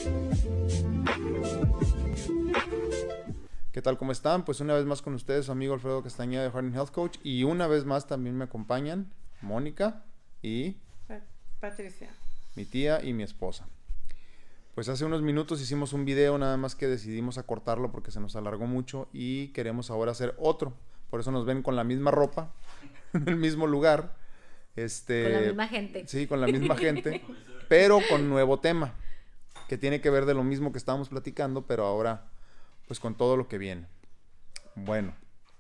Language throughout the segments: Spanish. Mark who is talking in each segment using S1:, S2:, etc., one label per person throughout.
S1: ¿Qué tal? ¿Cómo están? Pues una vez más con ustedes, su amigo Alfredo Castañeda de Heart and Health Coach. Y una vez más también me acompañan Mónica y
S2: Patricia,
S1: mi tía y mi esposa. Pues hace unos minutos hicimos un video, nada más que decidimos acortarlo porque se nos alargó mucho y queremos ahora hacer otro. Por eso nos ven con la misma ropa, en el mismo lugar.
S3: Con la misma gente.
S1: Sí, con la misma gente, pero con nuevo tema, que tiene que ver de lo mismo que estábamos platicando, pero ahora pues con todo lo que viene. Bueno,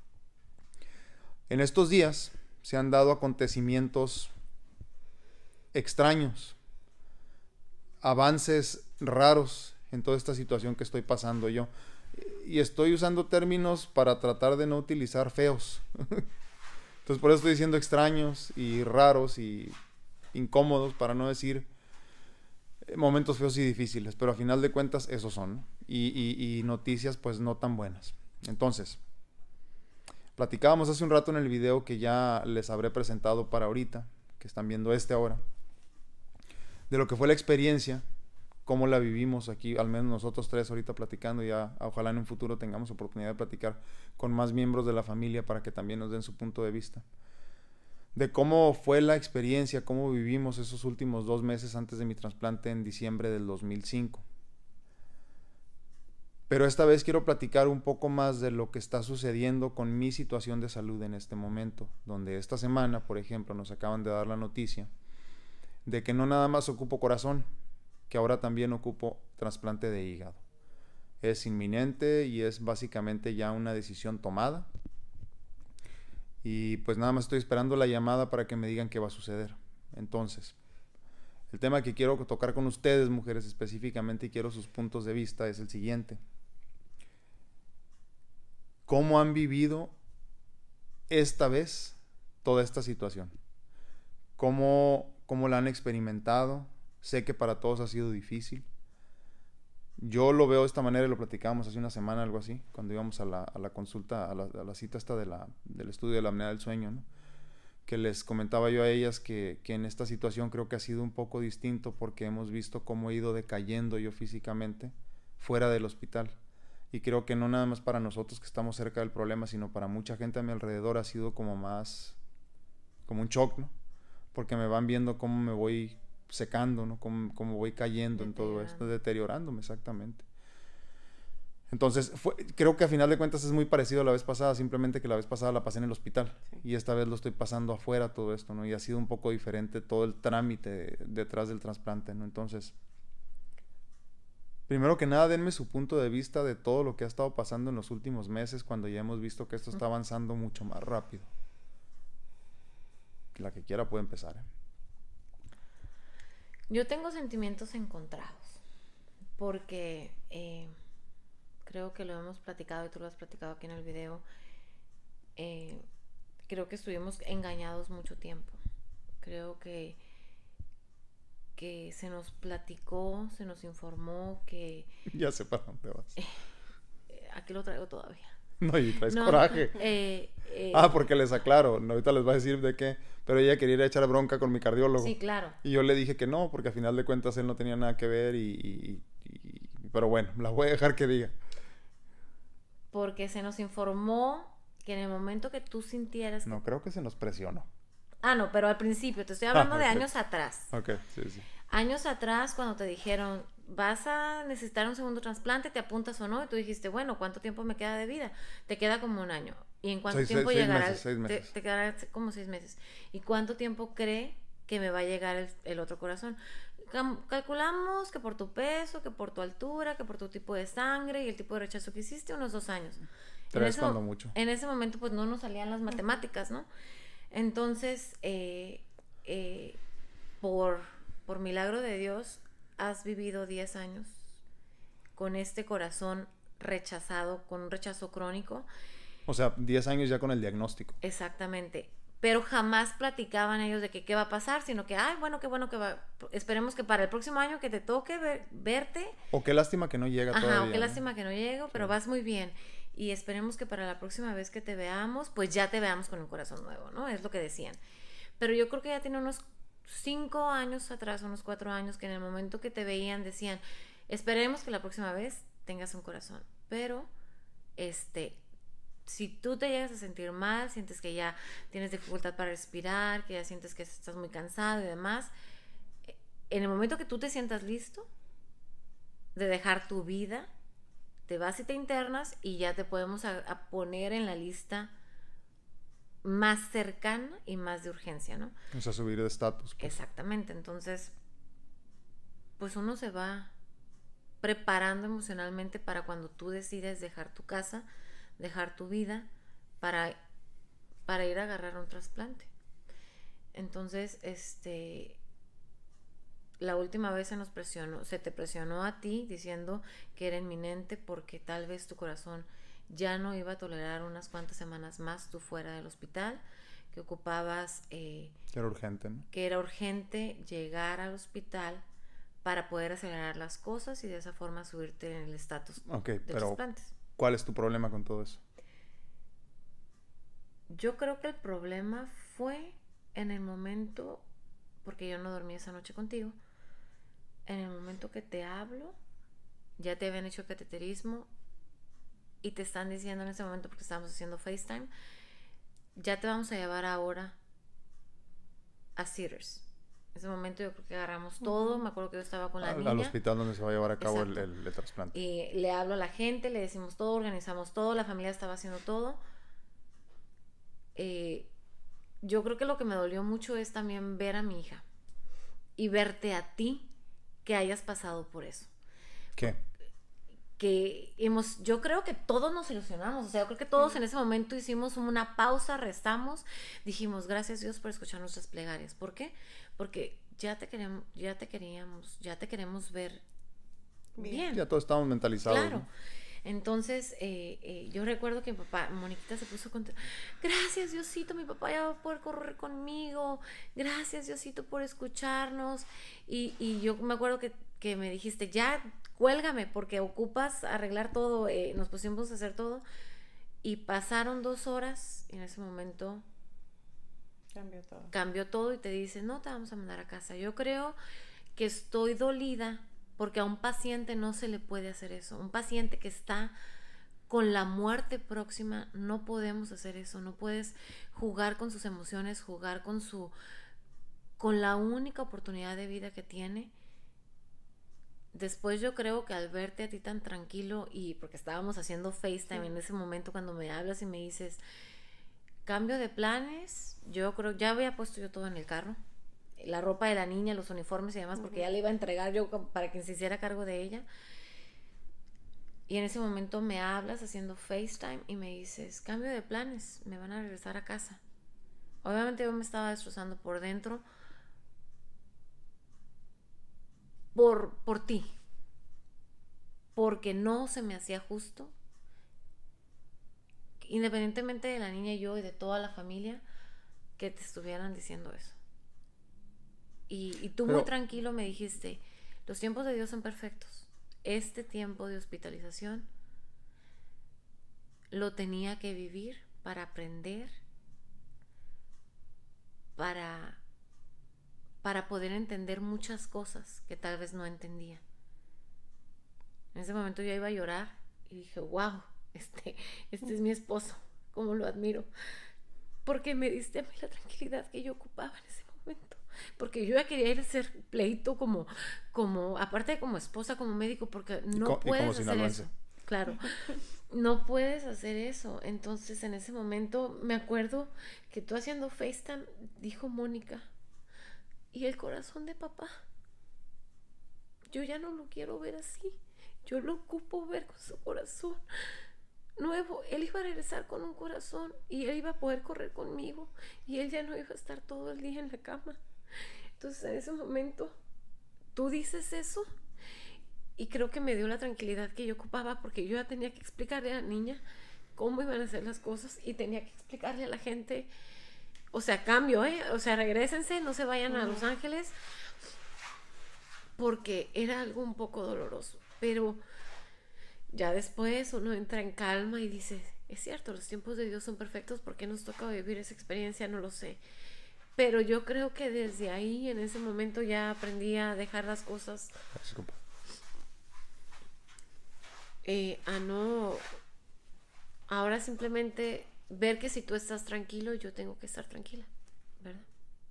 S1: en estos días se han dado acontecimientos extraños, avances raros en toda esta situación que estoy pasando yo. Y estoy usando términos para tratar de no utilizar feos. Entonces por eso estoy diciendo extraños y raros y incómodos, para no decir momentos feos y difíciles. Pero a final de cuentas esos son, ¿no? Y noticias pues no tan buenas. Entonces, platicábamos hace un rato en el video que ya les habré presentado para ahorita, que están viendo ahora, de lo que fue la experiencia, cómo la vivimos aquí, al menos nosotros tres ahorita platicando. Ya ojalá en un futuro tengamos oportunidad de platicar con más miembros de la familia para que también nos den su punto de vista, de cómo fue la experiencia, cómo vivimos esos últimos 2 meses antes de mi trasplante en diciembre del 2005. Pero esta vez quiero platicar un poco más de lo que está sucediendo con mi situación de salud en este momento, donde esta semana, por ejemplo, nos acaban de dar la noticia de que no nada más ocupo corazón, que ahora también ocupo trasplante de hígado. Es inminente y es básicamente ya una decisión tomada. Y pues nada más estoy esperando la llamada para que me digan qué va a suceder. Entonces, el tema que quiero tocar con ustedes, mujeres específicamente, y quiero sus puntos de vista, es el siguiente. ¿Cómo han vivido esta vez toda esta situación? ¿Cómo la han experimentado? Sé que para todos ha sido difícil. Yo lo veo de esta manera y lo platicábamos hace una semana, algo así, cuando íbamos a la consulta, a la cita esta del estudio de la apnea del sueño, ¿no? Que les comentaba yo a ellas que en esta situación creo que ha sido un poco distinto, porque hemos visto cómo he ido decayendo yo físicamente fuera del hospital. Y creo que no nada más para nosotros que estamos cerca del problema, sino para mucha gente a mi alrededor ha sido como un shock, ¿no? Porque me van viendo cómo me voy secando, ¿no? Cómo voy cayendo en todo esto, deteriorándome, exactamente. Entonces, creo que a final de cuentas es muy parecido a la vez pasada, simplemente que la vez pasada la pasé en el hospital, sí, y esta vez lo estoy pasando afuera todo esto, ¿no? Y ha sido un poco diferente todo el trámite detrás del trasplante, ¿no? Entonces, primero que nada, denme su punto de vista de todo lo que ha estado pasando en los últimos meses, cuando ya hemos visto que esto está avanzando mucho más rápido. La que quiera puede empezar, ¿eh?
S3: Yo tengo sentimientos encontrados, porque creo que lo hemos platicado y tú lo has platicado aquí en el video. Creo que estuvimos engañados mucho tiempo. Creo que se nos platicó, se nos informó que...
S1: Ya sé para dónde vas.
S3: Aquí lo traigo todavía.
S1: No, y traes coraje. Porque les aclaro, ahorita les voy a decir de qué, pero ella quería ir a echar bronca con mi cardiólogo.
S3: Sí, claro.
S1: Y yo le dije que no, porque a final de cuentas él no tenía nada que ver pero bueno, la voy a dejar que diga.
S3: Porque se nos informó que en el momento que tú sintieras...
S1: No, creo que se nos presionó.
S3: No, pero al principio, te estoy hablando de años atrás.
S1: Ok, sí.
S3: Años atrás, cuando te dijeron, vas a necesitar un segundo trasplante, ¿te apuntas o no? Y tú dijiste, bueno, ¿cuánto tiempo me queda de vida? Te queda como 1 año. ¿Y en cuánto tiempo llegará?
S1: 6 meses.
S3: Te quedará como 6 meses. ¿Y cuánto tiempo cree que me va a llegar el otro corazón? Calculamos que por tu peso, que por tu altura, que por tu tipo de sangre y el tipo de rechazo que hiciste, unos 2 años.
S1: 3 cuando mucho.
S3: En ese momento pues no nos salían las matemáticas, ¿no? Entonces, por milagro de Dios, has vivido 10 años con este corazón rechazado, con un rechazo crónico.
S1: O sea, 10 años ya con el diagnóstico.
S3: Exactamente. Pero jamás platicaban ellos de que qué va a pasar, sino que, bueno, qué bueno que va. Esperemos que para el próximo año que te toque verte.
S1: O qué lástima que no llega todavía.
S3: O qué lástima que no llego, pero vas muy bien. Y esperemos que para la próxima vez que te veamos, pues ya te veamos con un corazón nuevo, ¿no? Es lo que decían. Pero yo creo que ya tiene unos 5 años atrás, unos 4 años, que en el momento que te veían decían, Esperemos que la próxima vez tengas un corazón. Pero, si tú te llegas a sentir mal, sientes que ya tienes dificultad para respirar, que ya sientes que estás muy cansado y demás, en el momento que tú te sientas listo de dejar tu vida, te vas y te internas y ya te podemos a poner en la lista más cercana y más de urgencia, ¿no?
S1: O sea, subir de estatus.
S3: Pues. Exactamente, entonces, pues uno se va preparando emocionalmente para cuando tú decides dejar tu casa, dejar tu vida, para ir a agarrar un trasplante. Entonces, la última vez se te presionó a ti diciendo que era inminente porque tal vez tu corazón ya no iba a tolerar unas cuantas semanas más tú fuera del hospital, que ocupabas...
S1: que era urgente, ¿no?
S3: Que era urgente llegar al hospital para poder acelerar las cosas y de esa forma subirte en el estatus de trasplantes.
S1: ¿Cuál es tu problema con todo eso?
S3: Yo creo que el problema fue en el momento, porque yo no dormí esa noche contigo, en el momento que te hablo, ya te habían hecho cateterismo y te están diciendo en ese momento, porque estábamos haciendo FaceTime, ya te vamos a llevar ahora a Cedars. En ese momento yo creo que agarramos todo. Me acuerdo que yo estaba con la niña.
S1: Al hospital donde se va a llevar a cabo el trasplante.
S3: Y le hablo a la gente, le decimos todo, organizamos todo, la familia estaba haciendo todo. Yo creo que lo que me dolió mucho es también ver a mi hija y verte a ti que hayas pasado por eso.
S1: ¿Qué?
S3: Yo creo que todos nos ilusionamos, o sea, yo creo que todos en ese momento hicimos una pausa, rezamos, dijimos gracias Dios por escuchar nuestras plegarias. ¿Por qué? Porque ya te queremos ver bien.
S1: Ya todos estamos mentalizados.
S3: Claro.
S1: ¿No?
S3: Entonces, yo recuerdo que mi papá, Moniquita se puso contenta. Gracias Diosito, mi papá ya va a poder correr conmigo. Gracias Diosito por escucharnos. Y yo me acuerdo que me dijiste, ya, cuélgame porque ocupas arreglar todo. Nos pusimos a hacer todo. Y pasaron 2 horas y en ese momento cambió todo y te dice, no te vamos a mandar a casa. Yo creo que estoy dolida porque a un paciente no se le puede hacer eso. Un paciente que está con la muerte próxima, no podemos hacer eso. No puedes jugar con sus emociones, jugar con la única oportunidad de vida que tiene. Después yo creo que al verte a ti tan tranquilo, y porque estábamos haciendo FaceTime en ese momento cuando me hablas y me dices cambio de planes, yo creo, ya había puesto yo todo en el carro, la ropa de la niña, los uniformes y demás, porque ya le iba a entregar yo para que se hiciera cargo de ella. Y en ese momento me hablas haciendo FaceTime y me dices cambio de planes, me van a regresar a casa. Obviamente yo me estaba destrozando por dentro por ti, porque no se me hacía justo, independientemente de la niña y yo y de toda la familia, que te estuvieran diciendo eso. Y tú muy tranquilo me dijiste, los tiempos de Dios son perfectos. Este tiempo de hospitalización lo tenía que vivir para aprender, para poder entender muchas cosas que tal vez no entendía. En ese momento yo iba a llorar y dije, wow, este es mi esposo, cómo lo admiro, porque me diste a mí la tranquilidad que yo ocupaba en ese momento, porque yo ya quería ir a hacer pleito como aparte de como esposa, como médico, porque no puedes hacer eso. Claro, no puedes hacer eso. Entonces en ese momento me acuerdo que tú haciendo FaceTime dijo Mónica, y el corazón de papá, yo ya no lo quiero ver así, yo lo ocupo ver con su corazón nuevo. Él iba a regresar con un corazón y él iba a poder correr conmigo y él ya no iba a estar todo el día en la cama. Entonces en ese momento tú dices eso y creo que me dio la tranquilidad que yo ocupaba, porque yo ya tenía que explicarle a la niña cómo iban a hacer las cosas y tenía que explicarle a la gente, o sea, cambio, o sea, regrésense, no se vayan a Los Ángeles, porque era algo un poco doloroso. Pero ya después uno entra en calma y dice, es cierto, los tiempos de Dios son perfectos. ¿Por qué nos toca vivir esa experiencia? No lo sé. Pero yo creo que desde ahí, en ese momento, ya aprendí a dejar las cosas A no, ahora simplemente ver que si tú estás tranquilo, yo tengo que estar tranquila, ¿verdad?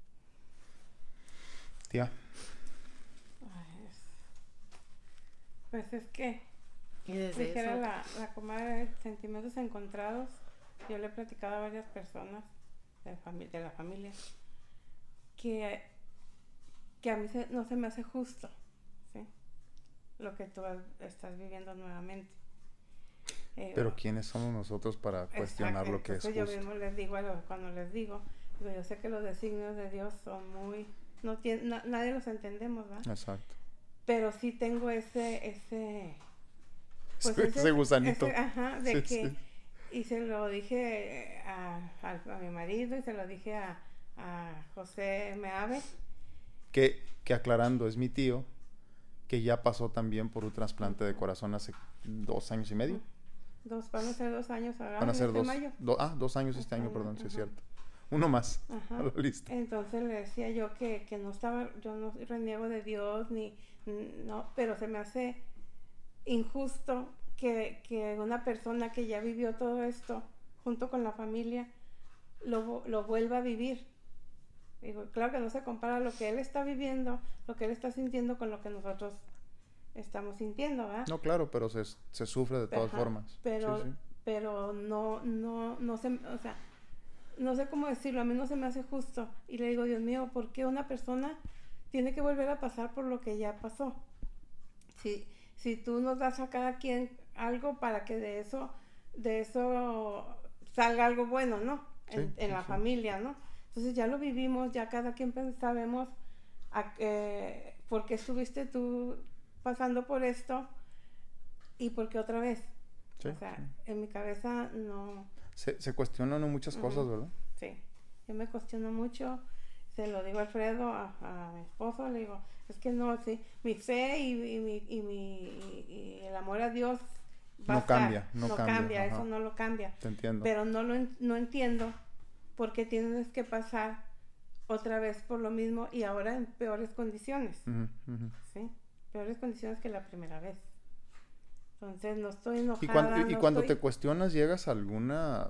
S1: Tía.
S2: Ay, pues es que,
S3: Y desde
S2: dijera
S3: eso,
S2: la comadre, sentimientos encontrados. Yo le he platicado a varias personas de la familia que, que a mí no se me hace justo, ¿sí? Lo que tú estás viviendo nuevamente.
S1: Pero ¿quiénes somos nosotros para cuestionar lo que es
S2: Entonces
S1: justo?
S2: yo mismo les digo, cuando les digo, yo sé que los designios de Dios son muy... nadie los entendemos, ¿verdad?
S1: Exacto.
S2: Pero sí tengo ese pues
S1: ese gusanito.
S2: ajá, de
S1: Sí,
S2: que...
S1: sí.
S2: Y se lo dije a mi marido y se lo dije a José Meave.
S1: Que aclarando, es mi tío, que ya pasó también por un trasplante de corazón hace 2 años y medio.
S2: Van a ser 2 años ahora,
S1: Van a ser
S2: este mayo.
S1: 2 años este año, perdón, sí es cierto. Uno más
S2: Ajá.
S1: a la lista.
S2: Entonces le decía yo que no estaba, yo no reniego de Dios, no, pero se me hace injusto que una persona que ya vivió todo esto junto con la familia lo vuelva a vivir. Digo, claro que no se compara lo que él está viviendo, lo que él está sintiendo con lo que nosotros estamos sintiendo, ¿verdad?
S1: No, claro, pero se sufre de todas formas.
S2: Pero,
S1: sí, sí.
S2: pero no sé, o sea, no sé cómo decirlo, a mí no se me hace justo. Y le digo, Dios mío, ¿por qué una persona tiene que volver a pasar por lo que ya pasó? Si tú nos das a cada quien algo para que de eso salga algo bueno, ¿no? En la familia, ¿no? Entonces ya lo vivimos, ya cada quien sabemos por qué estuviste tú pasando por esto y por qué otra vez.
S1: Sí,
S2: o sea,
S1: sí.
S2: en mi cabeza no...
S1: Se cuestionan muchas cosas, ¿verdad?
S2: Sí, yo me cuestiono mucho, se lo digo a Alfredo, a mi esposo, le digo, es que no, sí, mi fe y el amor a Dios va
S1: No
S2: a estar,
S1: cambia, no cambia,
S2: eso
S1: ajá.
S2: no lo cambia.
S1: Te entiendo.
S2: Pero no entiendo por qué tienes que pasar otra vez por lo mismo y ahora en peores condiciones, ¿sí? Peores condiciones que la primera vez. Entonces no estoy enojada.
S1: Y cuando te cuestionas, llegas a alguna...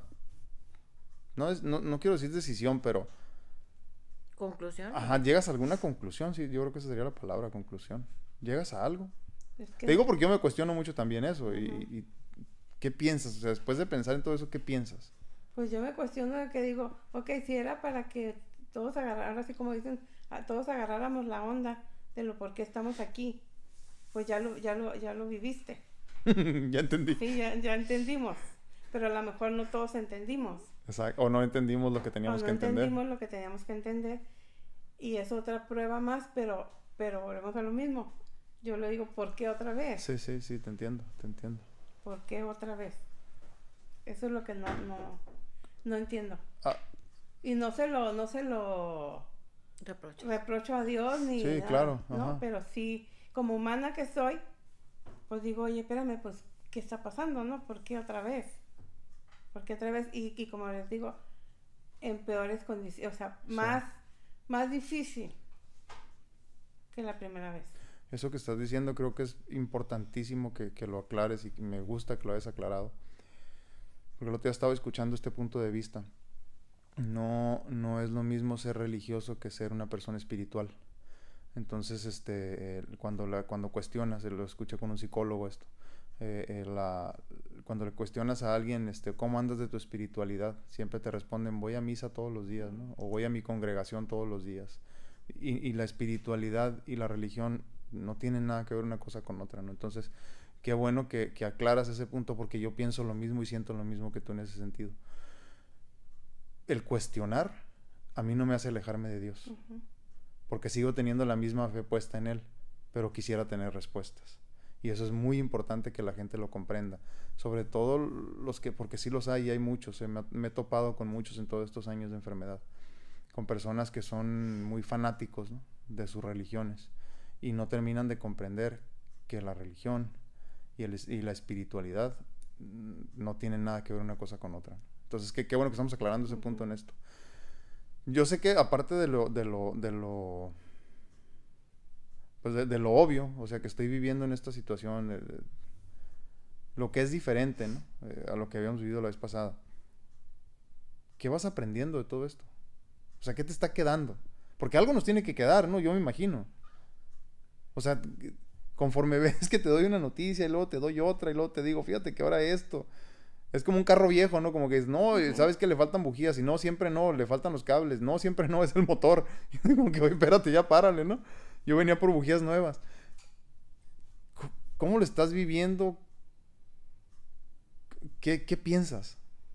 S1: No quiero decir decisión, pero...
S3: conclusión.
S1: Ajá, llegas a alguna conclusión, sí, yo creo que esa sería la palabra, conclusión. Llegas a algo.
S2: Es que
S1: Te digo porque yo me cuestiono mucho también eso. Y ¿qué piensas? O sea, después de pensar en todo eso, ¿qué piensas?
S2: Pues yo me cuestiono de que digo, ok, si era para que todos agarraran, así como dicen, todos agarráramos la onda de lo por qué estamos aquí, pues ya lo viviste.
S1: Ya entendí.
S2: Sí, ya entendimos, pero a lo mejor no todos entendimos.
S1: Exacto. O no entendimos lo que teníamos que entender.
S2: No entendimos lo que teníamos que entender y es otra prueba más, pero volvemos a lo mismo. Yo le digo, ¿por qué otra vez?
S1: Sí, te entiendo.
S2: ¿Por qué otra vez? Eso es lo que no entiendo. Y no se lo reprocho a Dios ni
S1: sí,
S2: nada,
S1: claro,
S2: ¿no?
S1: ajá.
S2: Pero sí, como humana que soy, pues digo, oye, espérame, pues, ¿qué está pasando, no? ¿Por qué otra vez? ¿Por qué otra vez? Y como les digo, en peores condiciones, o sea, más difícil que la primera vez.
S1: Eso que estás diciendo creo que es importantísimo que lo aclares y me gusta que lo hayas aclarado. Porque el otro día estaba escuchando este punto de vista. No es lo mismo ser religioso que ser una persona espiritual. Entonces, cuando cuestionas, lo escuché con un psicólogo esto, cuando le cuestionas a alguien, ¿cómo andas de tu espiritualidad? Siempre te responden, voy a misa todos los días, ¿no? O voy a mi congregación todos los días. Y la espiritualidad y la religión no tienen nada que ver una cosa con otra, ¿no? Entonces, qué bueno que aclaras ese punto porque yo pienso lo mismo y siento lo mismo que tú en ese sentido. El cuestionar a mí no me hace alejarme de Dios, porque sigo teniendo la misma fe puesta en Él, pero quisiera tener respuestas. Y eso es muy importante que la gente lo comprenda. Sobre todo porque sí los hay, y hay muchos. Me he topado con muchos en todos estos años de enfermedad. Con personas que son muy fanáticos, ¿no?, de sus religiones. Y no terminan de comprender que la religión y la espiritualidad no tienen nada que ver una cosa con otra. Entonces, qué bueno que estamos aclarando ese punto en esto. Yo sé que aparte de lo obvio, o sea, que estoy viviendo en esta situación, lo que es diferente, ¿no? A lo que habíamos vivido la vez pasada. ¿Qué vas aprendiendo de todo esto? O sea, ¿qué te está quedando? Porque algo nos tiene que quedar, ¿no? Yo me imagino. O sea, conforme ves que te doy una noticia y luego te doy otra y luego te digo, fíjate que ahora esto. Es como un carro viejo, ¿no? Como que es, no, sabes que le faltan bujías y no, siempre no, le faltan los cables, no, siempre no, es el motor. Y como que, oye, espérate, ya párale, ¿no? Yo venía por bujías nuevas. ¿Cómo lo estás viviendo? ¿Qué piensas?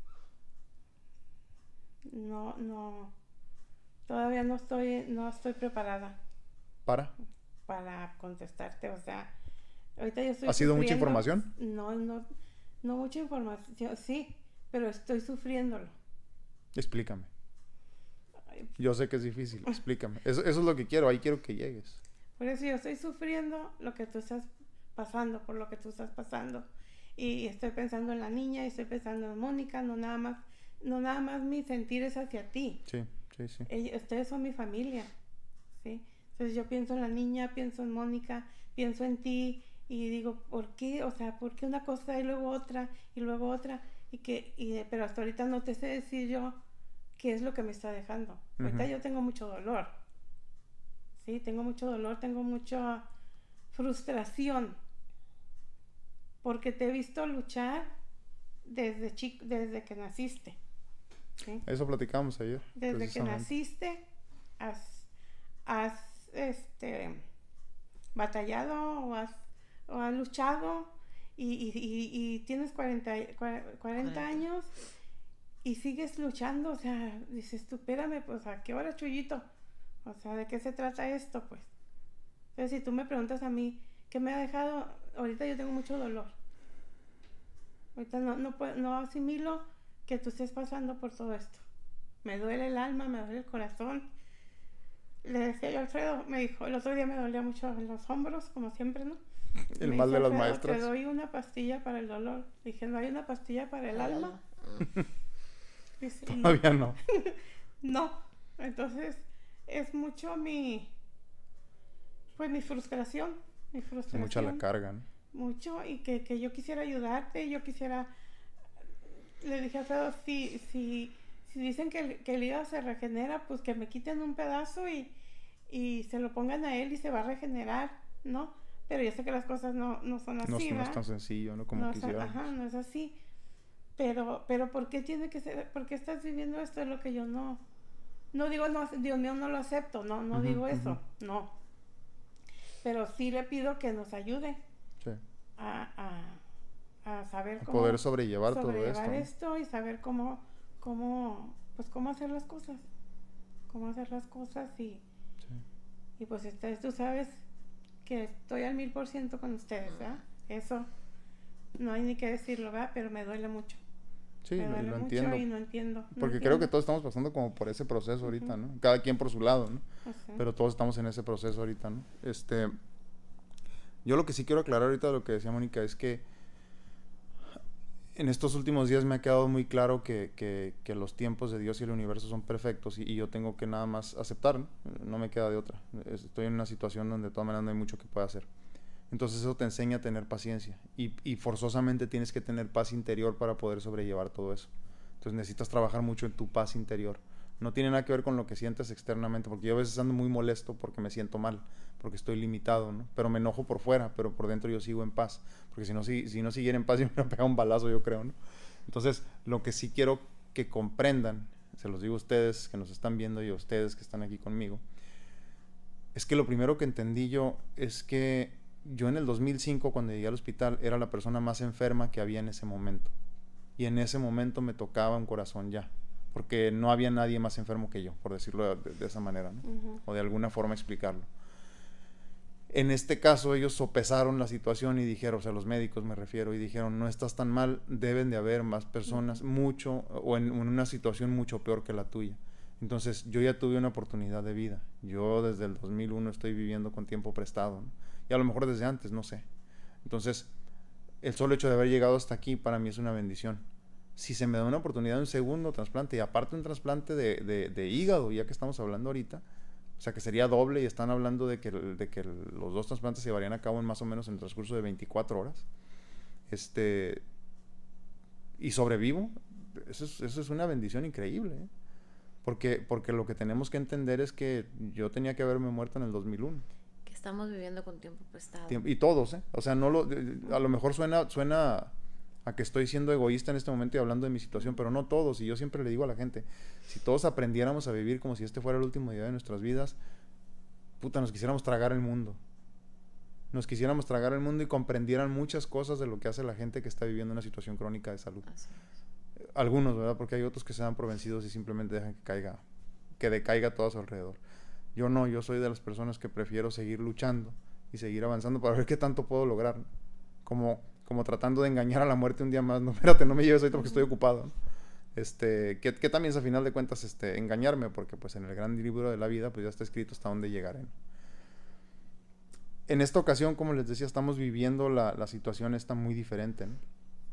S2: No, todavía no estoy preparada para contestarte, o sea, ahorita yo estoy
S1: ¿Ha sido mucha
S2: sufriendo.
S1: información?
S2: No mucha información, sí, pero estoy sufriéndolo.
S1: Explícame.
S2: Ay,
S1: Yo sé que es difícil, explícame. Eso es lo que quiero, ahí quiero que llegues.
S2: por eso yo estoy sufriendo lo que tú estás pasando, por lo que tú estás pasando. Y estoy pensando en la niña, y estoy pensando en Mónica, no nada más mi sentir es hacia ti.
S1: Sí.
S2: Ustedes son mi familia, ¿sí? Entonces yo pienso en la niña, pienso en Mónica, pienso en ti y digo, ¿por qué? O sea, ¿por qué una cosa y luego otra y luego otra? Pero hasta ahorita no te sé decir yo qué es lo que me está dejando. Ahorita yo tengo mucho dolor, ¿sí? Tengo mucho dolor, tengo mucha frustración porque te he visto luchar desde que naciste. ¿Sí?
S1: Eso platicamos ayer.
S2: Desde que naciste has batallado o has luchado y tienes 40 años y sigues luchando, o sea, dices tú, espérame, pues ¿a qué hora, Chuyito? O sea, ¿de qué se trata esto? Pues entonces si tú me preguntas a mí ¿qué me ha dejado? Ahorita yo tengo mucho dolor, ahorita no asimilo que tú estés pasando por todo esto. Me duele el alma, me duele el corazón. Le decía yo a Alfredo, me dijo, el otro día me dolía mucho los hombros, como siempre, ¿no?
S1: El
S2: me
S1: mal
S2: dice,
S1: de las
S2: Alfredo,
S1: maestras.
S2: te doy una pastilla para el dolor. Dije, ¿no hay una pastilla para el alma? Dice,
S1: Todavía no.
S2: No. Entonces, es mucho mi frustración.
S1: Mucha la carga, ¿no?
S2: Mucho, y que yo quisiera ayudarte, le dije a Alfredo, si dicen que el hígado se regenera, pues que me quiten un pedazo y se lo pongan a él y se va a regenerar, ¿no? Pero yo sé que las cosas no son así,
S1: no es tan sencillo, ¿no? Como quisiéramos.
S2: No es así. Pero ¿por qué tiene que ser? ¿Por qué estás viviendo esto? Es lo que yo no digo, no, Dios mío, no lo acepto, no digo eso, no. Pero sí le pido que nos ayude. Sí. A saber cómo
S1: poder sobrellevar todo
S2: esto y saber cómo hacer las cosas, y pues tú sabes que estoy al 1000% con ustedes, ¿verdad? Eso no hay ni que decirlo, ¿verdad? Pero me duele mucho.
S1: Sí,
S2: me duele
S1: lo
S2: mucho
S1: entiendo.
S2: y no entiendo.
S1: Porque creo que todos estamos pasando como por ese proceso ahorita, ¿no? Cada quien por su lado, ¿no? Pero todos estamos en ese proceso ahorita, ¿no? Yo lo que sí quiero aclarar ahorita de lo que decía Mónica es que en estos últimos días me ha quedado muy claro que los tiempos de Dios y el universo son perfectos y yo tengo que nada más aceptar, ¿no? No me queda de otra. Estoy en una situación donde de todas maneras no hay mucho que pueda hacer. Entonces eso te enseña a tener paciencia y forzosamente tienes que tener paz interior para poder sobrellevar todo eso. Entonces necesitas trabajar mucho en tu paz interior. No tiene nada que ver con lo que sientes externamente, porque yo a veces ando muy molesto porque me siento mal, porque estoy limitado, ¿no? Pero me enojo por fuera, pero por dentro yo sigo en paz, porque si no siguiera en paz yo me hubiera pegado un balazo, yo creo, ¿no? Entonces, lo que sí quiero que comprendan, se los digo a ustedes que nos están viendo y a ustedes que están aquí conmigo, es que lo primero que entendí yo es que yo en el 2005, cuando llegué al hospital, era la persona más enferma que había en ese momento. Y en ese momento me tocaba un corazón ya. Porque no había nadie más enfermo que yo, por decirlo de esa manera, ¿no? O de alguna forma explicarlo. En este caso, ellos sopesaron la situación y dijeron, o sea, los médicos me refiero, y dijeron, no estás tan mal, deben de haber más personas, mucho, o en una situación mucho peor que la tuya. Entonces, yo ya tuve una oportunidad de vida. Yo desde el 2001 estoy viviendo con tiempo prestado, ¿no? Y a lo mejor desde antes, no sé. Entonces, el solo hecho de haber llegado hasta aquí para mí es una bendición. Si se me da una oportunidad de un segundo trasplante, y aparte un trasplante de hígado, ya que estamos hablando ahorita, o sea que sería doble, y están hablando de que los dos trasplantes se llevarían a cabo en más o menos en el transcurso de 24 horas. y sobrevivo, eso es una bendición increíble, ¿eh? Porque lo que tenemos que entender es que yo tenía que haberme muerto en el 2001.
S3: Que estamos viviendo con tiempo prestado.
S1: Y todos, ¿eh? O sea, a lo mejor suena a que estoy siendo egoísta en este momento y hablando de mi situación, pero no todos. Y yo siempre le digo a la gente, si todos aprendiéramos a vivir como si este fuera el último día de nuestras vidas, puta, nos quisiéramos tragar el mundo. Nos quisiéramos tragar el mundo y comprendieran muchas cosas de lo que hace la gente que está viviendo una situación crónica de salud.
S3: Así es.
S1: Algunos, ¿verdad? Porque hay otros que se dan por vencidos y simplemente dejan que decaiga todo a su alrededor. Yo no, yo soy de las personas que prefiero seguir luchando y seguir avanzando para ver qué tanto puedo lograr. Como tratando de engañar a la muerte un día más. No, espérate, no me lleves ahorita porque estoy ocupado, ¿no? Que también es a final de cuentas engañarme, porque pues en el gran libro de la vida pues ya está escrito hasta dónde llegaré, ¿no? En esta ocasión, como les decía, estamos viviendo la situación esta muy diferente, ¿no?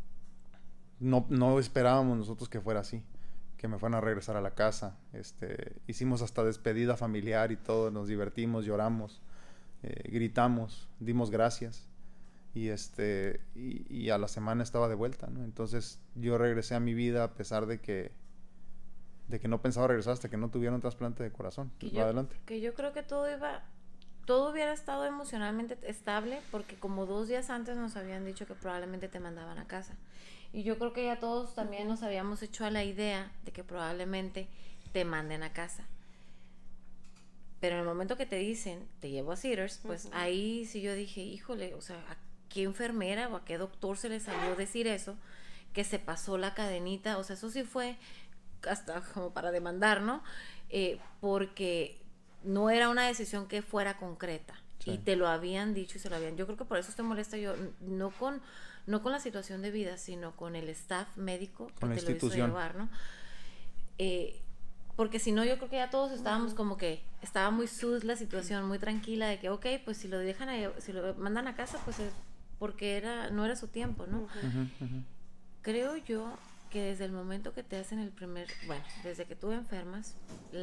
S1: No esperábamos nosotros que fuera así, que me fueran a regresar a la casa. Hicimos hasta despedida familiar y todo, nos divertimos, lloramos, gritamos, dimos gracias y a la semana estaba de vuelta, ¿no? Entonces yo regresé a mi vida a pesar de que no pensaba regresar hasta que no tuviera un trasplante de corazón. Adelante.
S3: Que yo creo que todo hubiera estado emocionalmente estable, porque como 2 días antes nos habían dicho que probablemente te mandaban a casa. Y yo creo que ya todos también nos habíamos hecho a la idea de que probablemente te manden a casa. Pero en el momento que te dicen, te llevo a Cedars, pues ahí sí yo dije, híjole, o sea, ¿a qué enfermera o a qué doctor se le salió decir eso? Que se pasó la cadenita, o sea, eso sí fue hasta como para demandar, ¿no? Porque no era una decisión que fuera concreta. Sí. Y te lo habían dicho y se lo habían... Yo creo que por eso estoy molesta yo, no con la situación de vida, sino con el staff médico que te lo hizo llevar, ¿no? Porque si no, yo creo que ya todos estábamos como que estaba muy sus la situación, muy tranquila de que, ok, pues si lo mandan a casa, pues es porque no era su tiempo, ¿no? Creo yo que desde el momento que te hacen desde que tú enfermas,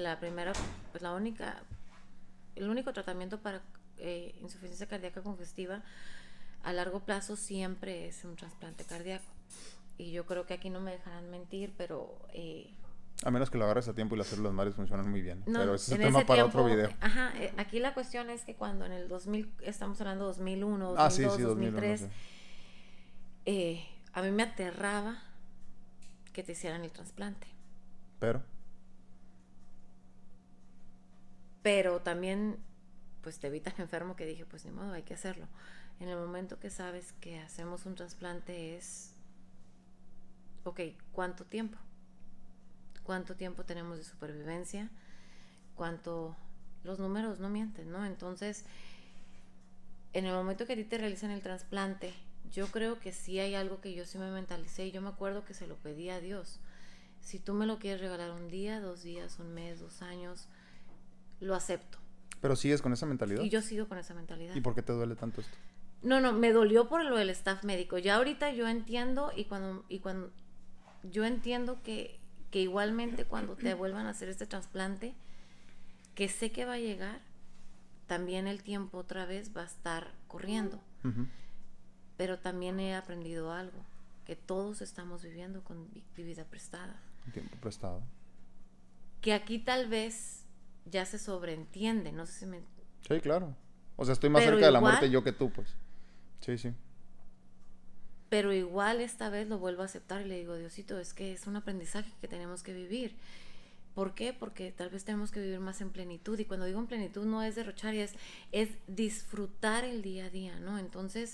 S3: el único tratamiento para insuficiencia cardíaca congestiva a largo plazo siempre es un trasplante cardíaco. Y yo creo que aquí no me dejarán mentir, pero...
S1: a menos que lo agarres a tiempo y las células madres funcionan muy bien. No, pero ese es tema para otro video.
S3: Ajá, aquí la cuestión es que cuando en el 2000, estamos hablando de 2001, 2002, 2003, 2001, a mí me aterraba que te hicieran el trasplante. Pero también, pues te vi tan enfermo que dije, pues ni modo, hay que hacerlo. En el momento que sabes que hacemos un trasplante es, ok, ¿cuánto tiempo? ¿Cuánto tiempo tenemos de supervivencia? Los números no mienten, ¿no? Entonces, en el momento que a ti te realizan el trasplante, yo creo que sí hay algo que yo sí me mentalicé, y yo me acuerdo que se lo pedí a Dios. Si tú me lo quieres regalar 1 día, 2 días, 1 mes, 2 años, lo acepto.
S1: ¿Pero sigues con esa mentalidad?
S3: Y yo sigo con esa mentalidad.
S1: ¿Y por qué te duele tanto esto?
S3: No, me dolió por lo del staff médico. Ya ahorita yo entiendo, y cuando yo entiendo que igualmente cuando te vuelvan a hacer este trasplante, que sé que va a llegar, también el tiempo otra vez va a estar corriendo. Pero también he aprendido algo, que todos estamos viviendo con vida prestada.
S1: Tiempo prestado.
S3: Que aquí tal vez ya se sobreentiende, no sé si me...
S1: Sí, claro. O sea, estoy más cerca de la muerte yo que tú, pues. Sí.
S3: Pero igual esta vez lo vuelvo a aceptar y le digo, Diosito, es que es un aprendizaje que tenemos que vivir. ¿Por qué? Porque tal vez tenemos que vivir más en plenitud. Y cuando digo en plenitud no es derrochar, es disfrutar el día a día, ¿no? Entonces,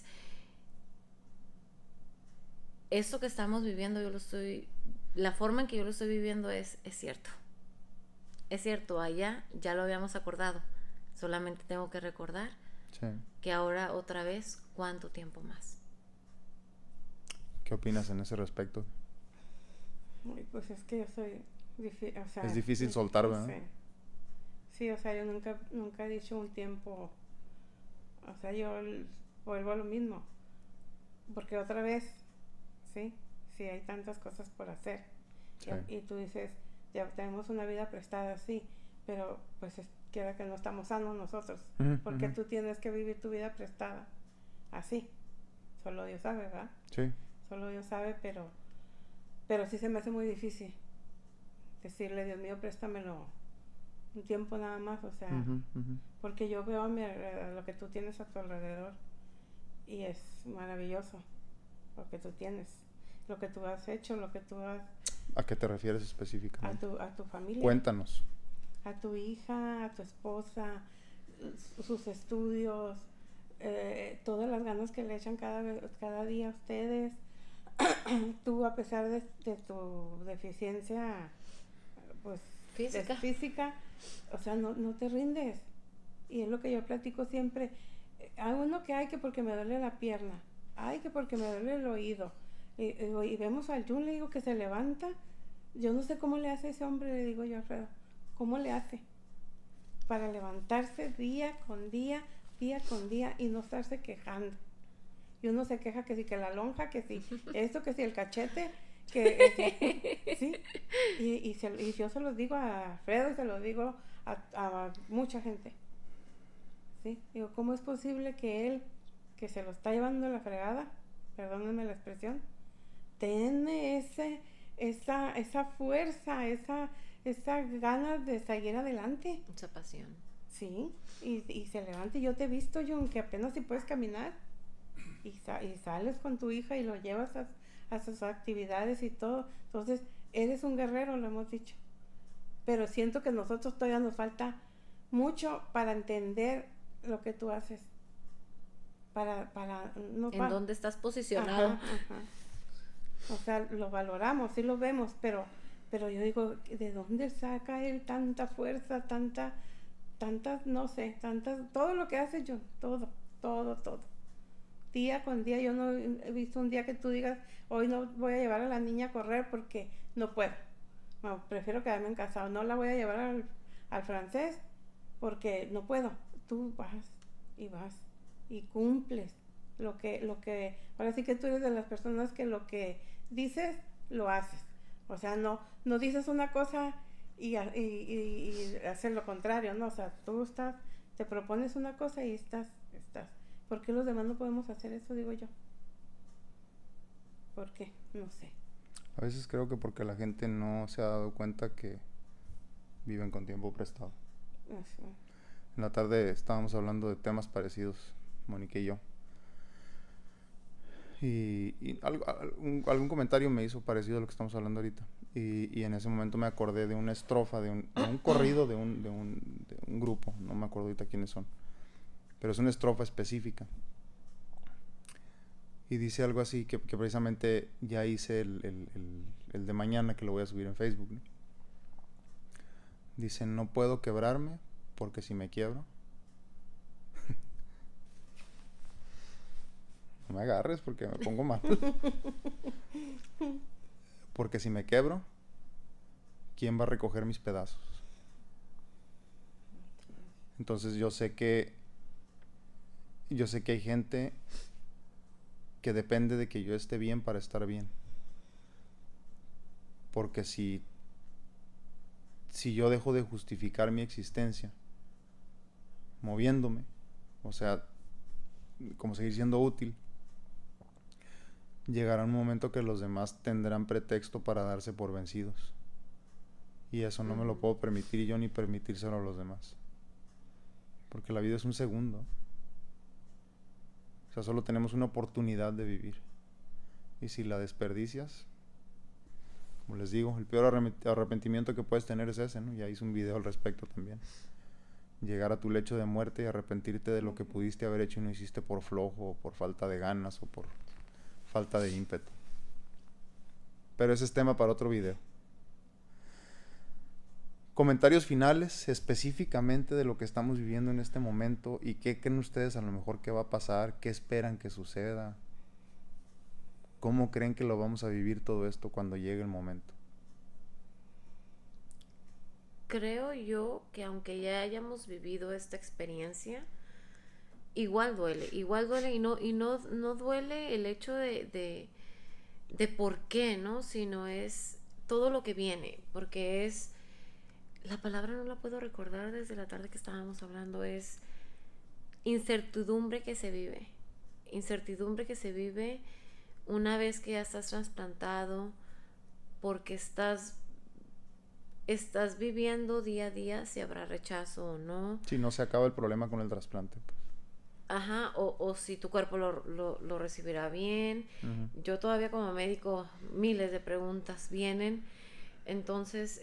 S3: esto que estamos viviendo, la forma en que yo lo estoy viviendo es cierto. Es cierto, allá ya lo habíamos acordado. Solamente tengo que recordar que ahora otra vez, ¿cuánto tiempo más?
S1: ¿Qué opinas en ese respecto?
S2: Pues es que yo soy...
S1: es difícil soltar, ¿verdad?
S2: Sí, o sea, yo nunca he dicho un tiempo... O sea, yo vuelvo a lo mismo. Porque otra vez, sí, hay tantas cosas por hacer. Sí. Y tú dices, ya tenemos una vida prestada, sí, pero pues quiera que no estamos sanos nosotros. Porque tú tienes que vivir tu vida prestada así. solo Dios sabe, ¿verdad?
S1: Sí.
S2: Solo Dios sabe, pero sí se me hace muy difícil decirle, Dios mío, préstamelo un tiempo nada más, o sea, porque yo veo a lo que tú tienes a tu alrededor y es maravilloso lo que tú tienes, lo que tú has hecho, lo que tú has...
S1: ¿A qué te refieres específicamente?
S2: A tu familia.
S1: Cuéntanos.
S2: A tu hija, a tu esposa, sus estudios, todas las ganas que le echan cada día a ustedes. Tú, a pesar de tu deficiencia, pues, física, o sea, no te rindes. Y es lo que yo platico siempre. Hay uno que hay que porque me duele la pierna, hay que porque me duele el oído. Y vemos al Jun, le digo que se levanta. Yo no sé cómo le hace ese hombre, le digo yo a Alfredo. ¿Cómo le hace? Para levantarse día con día y no estarse quejando. Y uno se queja que si que la lonja, que si esto, que si el cachete, ¿sí? Y yo se los digo a Alfredo y se los digo a mucha gente. ¿Sí? Digo, ¿cómo es posible que él, que se lo está llevando la fregada, perdónenme la expresión, tiene esa fuerza, esa ganas de seguir adelante?
S3: Mucha pasión.
S2: Sí, y se levanta. Y yo te he visto, John, que apenas si puedes caminar y sales con tu hija y lo llevas a sus actividades y todo. Entonces, eres un guerrero, lo hemos dicho. Pero siento que nosotros todavía nos falta mucho para entender lo que tú haces.
S3: ¿En dónde estás posicionado?
S2: Ajá. O sea, lo valoramos, sí lo vemos, pero yo digo, ¿de dónde saca él tanta fuerza, tantas, no sé, todo lo que hace yo, todo. Día con día, yo no he visto un día que tú digas, hoy no voy a llevar a la niña a correr porque no puedo. No, prefiero quedarme en casa, o no la voy a llevar al francés porque no puedo. Tú vas y cumples lo que, ahora sí que tú eres de las personas que lo que dices, lo haces. O sea, no dices una cosa y hacer lo contrario, ¿no? O sea, tú te propones una cosa y estás. ¿Por qué los demás no podemos hacer eso, digo yo? ¿Por qué? No sé.
S1: A veces creo que porque la gente no se ha dado cuenta que viven con tiempo prestado.
S2: Eso.
S1: En la tarde estábamos hablando de temas parecidos, Mónica y yo. Y algún comentario me hizo parecido a lo que estamos hablando ahorita. Y en ese momento me acordé de una estrofa, de un corrido de un grupo. No me acuerdo ahorita quiénes son. Pero es una estrofa específica. Y dice algo así que precisamente ya hice el de mañana, que lo voy a subir en Facebook, ¿no? Dice, no puedo quebrarme porque si me quiebro... No me agarres porque me pongo mal. Porque si me quebro, ¿quién va a recoger mis pedazos? Entonces yo sé que hay gente que depende de que yo esté bien para estar bien. Porque si yo dejo de justificar mi existencia moviéndome, o sea, como seguir siendo útil, llegará un momento que los demás tendrán pretexto para darse por vencidos. Y eso no me lo puedo permitir yo, ni permitírselo a los demás. Porque la vida es un segundo. O sea, solo tenemos una oportunidad de vivir. Y si la desperdicias, como les digo, el peor arrepentimiento que puedes tener es ese, ¿no? Ya hice un video al respecto también. Llegar a tu lecho de muerte y arrepentirte de lo que pudiste haber hecho y no hiciste por flojo, o por falta de ganas, o por falta de ímpetu. Pero ese es tema para otro video. Comentarios finales específicamente de lo que estamos viviendo en este momento y qué creen ustedes a lo mejor que va a pasar, qué esperan que suceda, cómo creen que lo vamos a vivir todo esto cuando llegue el momento.
S3: Creo yo que aunque ya hayamos vivido esta experiencia, igual duele y no duele el hecho de por qué, ¿no? Sino es todo lo que viene, porque es, la palabra no la puedo recordar desde la tarde que estábamos hablando, es incertidumbre que se vive. incertidumbre que se vive una vez que ya estás trasplantado, porque estás viviendo día a día si habrá rechazo o no.
S1: Si no se acaba el problema con el trasplante, pues.
S3: Ajá, o si tu cuerpo lo recibirá bien.
S1: Ujú.
S3: Yo todavía como médico, miles de preguntas vienen. Entonces,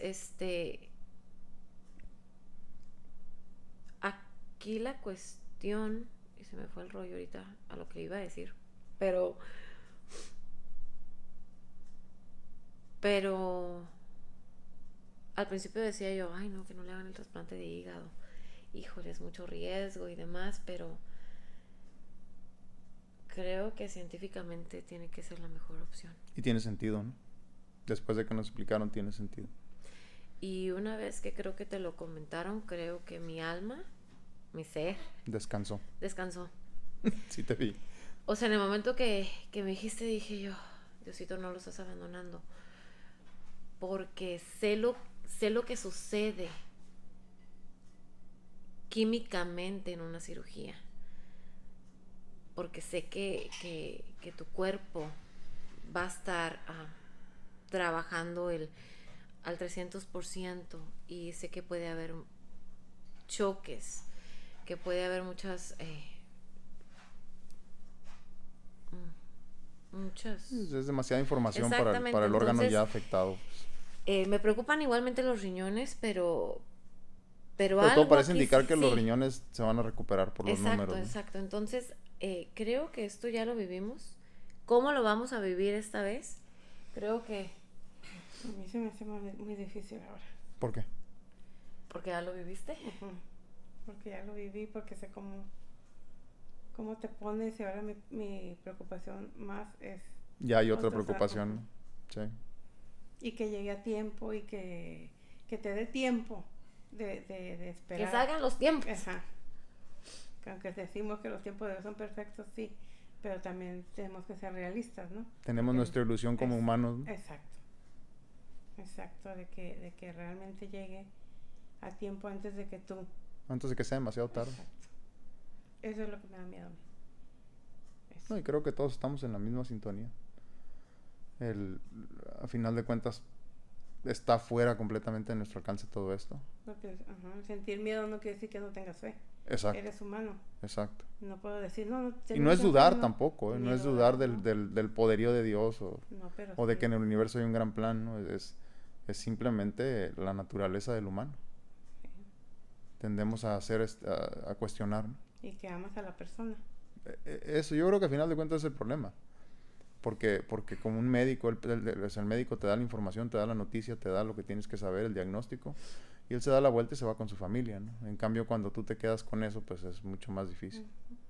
S3: aquí la cuestión, y se me fue el rollo ahorita a lo que iba a decir, pero al principio decía yo, ay no, que no le hagan el trasplante de hígado, híjole, es mucho riesgo y demás, pero creo que científicamente tiene que ser la mejor opción.
S1: Y tiene sentido, ¿no? Después de que nos explicaron, tiene sentido.
S3: Y una vez que creo que te lo comentaron, creo que mi alma, mi ser,
S1: Descansó.
S3: descansó.
S1: Sí te vi.
S3: O sea, en el momento que me dijiste, dije yo, Diosito, no lo estás abandonando. Porque sé lo que sucede químicamente en una cirugía. Porque sé que tu cuerpo va a estar trabajando al 300%, y sé que puede haber choques, que puede haber muchas
S1: Es demasiada información para
S3: Exactamente,
S1: el órgano
S3: entonces,
S1: ya afectado.
S3: me preocupan igualmente los riñones, pero
S1: Pero
S3: algo
S1: todo parece
S3: aquí
S1: indicar que los
S3: sí.
S1: riñones se van a recuperar por los números, ¿no?
S3: Exacto. Entonces, creo que esto ya lo vivimos. ¿Cómo lo vamos a vivir esta vez? Creo que
S2: A mí se me hace muy difícil ahora.
S1: ¿Por qué?
S3: porque ya lo viviste.
S2: Ujú. Porque ya lo viví, porque sé cómo te pones, y ahora mi preocupación más es...
S1: Ya hay otra
S2: otras,
S1: preocupación,
S2: ujú.
S1: ¿no? Sí.
S2: Y que llegue a tiempo, y que te dé tiempo de esperar.
S3: Que salgan los tiempos.
S2: Ajá. Que aunque decimos que los tiempos de Dios son perfectos, sí, pero también tenemos que ser realistas, ¿no?
S1: Tenemos
S2: Porque
S1: nuestra ilusión como humanos, ¿no?
S2: Exacto, de que realmente llegue a tiempo antes de que tú...
S1: Antes de que sea demasiado tarde.
S2: Exacto. Eso es lo que me da miedo a mí. Eso.
S1: No, y creo que todos estamos en la misma sintonía. A final de cuentas, está fuera completamente de nuestro alcance todo esto.
S2: Sentir miedo no quiere decir que no tengas fe.
S1: Exacto.
S2: Eres humano.
S1: Exacto.
S2: No puedo decir, no.
S1: Y no es dudar
S2: no,
S1: tampoco, ¿eh?
S2: ni
S1: No es dudar
S2: ¿no?
S1: del poderío de Dios
S2: No, pero
S1: o de
S2: sí.
S1: que en el universo hay un gran plan, ¿no? Es simplemente la naturaleza del humano.
S2: Sí.
S1: Tendemos a a cuestionar, ¿no?
S2: Y que amas a la persona.
S1: Eso yo creo que al final de cuentas es el problema. Porque como un médico, el médico te da la información, te da la noticia, te da lo que tienes que saber, el diagnóstico, y él se da la vuelta y se va con su familia, ¿no? En cambio, cuando tú te quedas con eso, pues es mucho más difícil.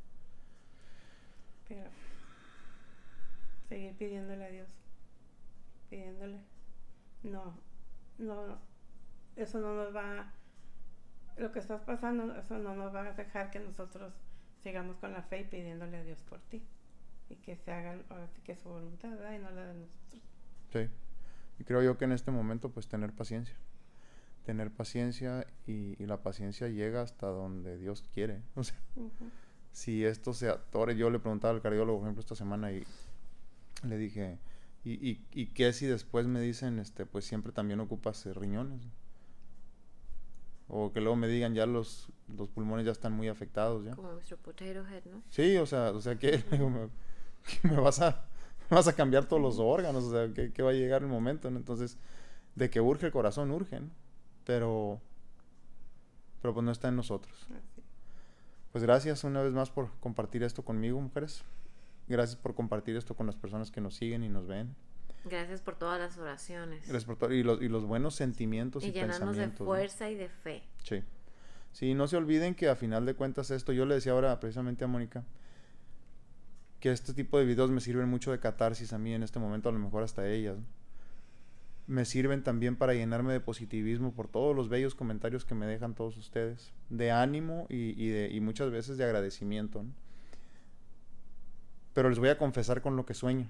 S2: Pero seguir pidiéndole a Dios. Pidiéndole. No. Eso no nos va... Lo que estás pasando, eso no nos va a dejar que nosotros sigamos con la fe y pidiéndole a Dios por ti. Y que se haga que su voluntad, ¿verdad? Y no la de nosotros.
S1: Sí. Y creo yo que en este momento, pues tener paciencia. Tener paciencia, y la paciencia llega hasta donde Dios quiere. O sea, si esto se atore, yo le preguntaba al cardiólogo, por ejemplo, esta semana, y le dije, ¿y qué si después me dicen, pues siempre también ocupas riñones? O que luego me digan, ya los pulmones ya están muy afectados, ¿ya?
S3: Como nuestro potato head, ¿no?
S1: Sí, o sea que me vas a cambiar todos los órganos, o sea, que va a llegar el momento, ¿no? Entonces, de que urge el corazón, urge, ¿no? Pero pues no está en nosotros.
S2: Así.
S1: Pues gracias una vez más por compartir esto conmigo, mujeres. Gracias por compartir esto con las personas que nos siguen y nos ven.
S3: Gracias por todas las oraciones.
S1: Gracias por todo, y los buenos sentimientos y
S3: llenarnos
S1: pensamientos,
S3: de fuerza, ¿no? Y de fe.
S1: Sí. Sí, no se olviden que a final de cuentas esto, yo le decía ahora precisamente a Mónica, que este tipo de videos me sirven mucho de catarsis a mí en este momento, a lo mejor hasta ellas, ¿no? Me sirven también para llenarme de positivismo por todos los bellos comentarios que me dejan todos ustedes, de ánimo y muchas veces de agradecimiento, ¿no? Pero les voy a confesar con lo que sueño.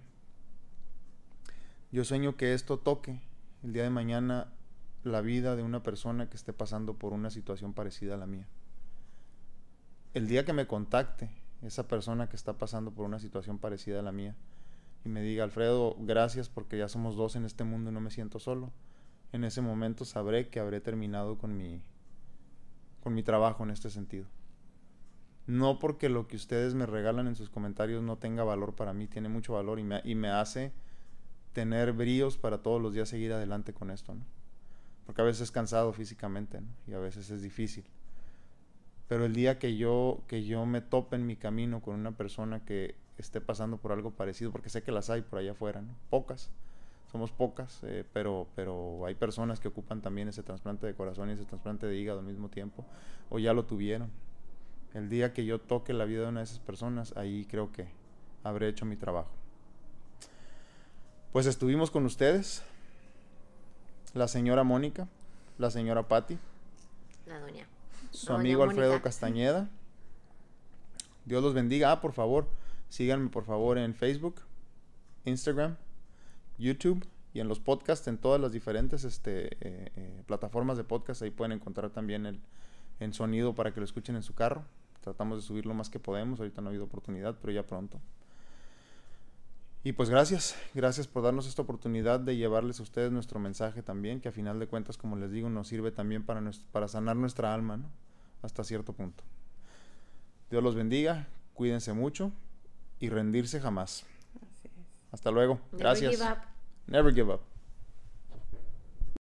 S1: Yo sueño que esto toque el día de mañana la vida de una persona que esté pasando por una situación parecida a la mía. El día que me contacte esa persona que está pasando por una situación parecida a la mía y me diga, Alfredo, gracias porque ya somos dos en este mundo y no me siento solo. En ese momento sabré que habré terminado con mi trabajo en este sentido. No porque lo que ustedes me regalan en sus comentarios no tenga valor para mí, tiene mucho valor y me hace tener bríos para todos los días seguir adelante con esto, ¿no? Porque a veces es cansado físicamente, ¿no? Y a veces es difícil. Pero el día que yo me tope en mi camino con una persona que esté pasando por algo parecido, porque sé que las hay por allá afuera, ¿no? Pocas, somos pocas, pero hay personas que ocupan también ese trasplante de corazón y ese trasplante de hígado al mismo tiempo, o ya lo tuvieron. El día que yo toque la vida de una de esas personas, ahí creo que habré hecho mi trabajo. Pues estuvimos con ustedes, la señora Mónica, la señora Patti,
S3: La doña.
S1: su
S3: Doña
S1: amigo Alfredo
S3: Mónica.
S1: Castañeda. Dios los bendiga. Por favor, síganme por favor en Facebook, Instagram, YouTube y en los podcasts, en todas las diferentes plataformas de podcast. Ahí pueden encontrar también en sonido para que lo escuchen en su carro. Tratamos de subir lo más que podemos. Ahorita no ha habido oportunidad, pero ya pronto. Y pues gracias por darnos esta oportunidad de llevarles a ustedes nuestro mensaje también, que a final de cuentas, como les digo, nos sirve también para sanar nuestra alma, ¿no? Hasta cierto punto. Dios los bendiga, cuídense mucho y rendirse jamás.
S2: Así es.
S1: Hasta luego.
S3: Never
S1: Gracias.
S3: give up.
S1: Never give up.